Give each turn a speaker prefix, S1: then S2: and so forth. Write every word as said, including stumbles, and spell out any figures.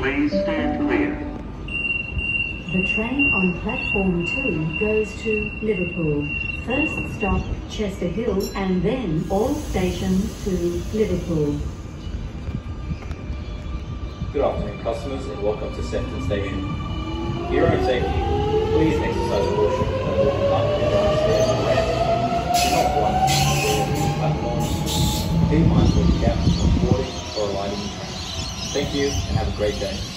S1: Please stand clear.
S2: The train on platform two goes to Liverpool. First stop Chester Hill and then all stations to Liverpool.
S3: Good afternoon customers and welcome to Sefton Station. For your own safety, please exercise caution when walking up and down stairs and ramps. Do not run on the platforms. Be mindful of gaps when boarding or alighting the train. Thank you and have a great day.